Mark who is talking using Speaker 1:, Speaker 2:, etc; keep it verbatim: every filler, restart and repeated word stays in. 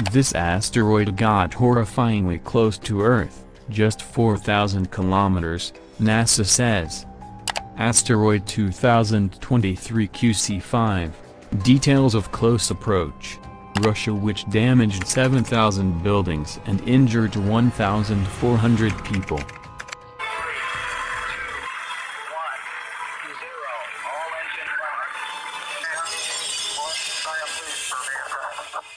Speaker 1: This asteroid got horrifyingly close to Earth, just four thousand kilometers, NASA says. Asteroid two thousand twenty-three Q C five. Details of close approach. Russia, which damaged seven thousand buildings and injured one thousand four hundred people.
Speaker 2: All engine running.